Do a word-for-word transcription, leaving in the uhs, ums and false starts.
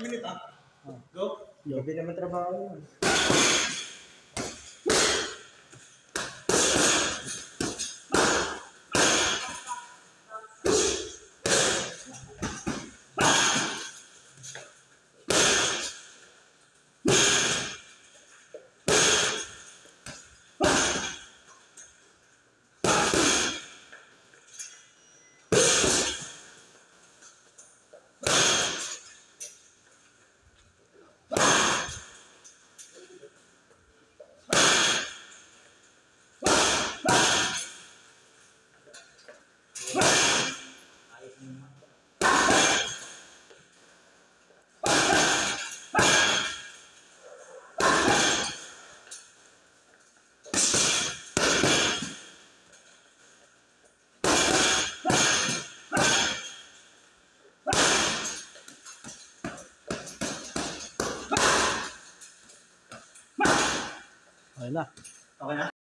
minute ah. Oh. Go. Gabi naman trabaho yun. Okay na. Okay na?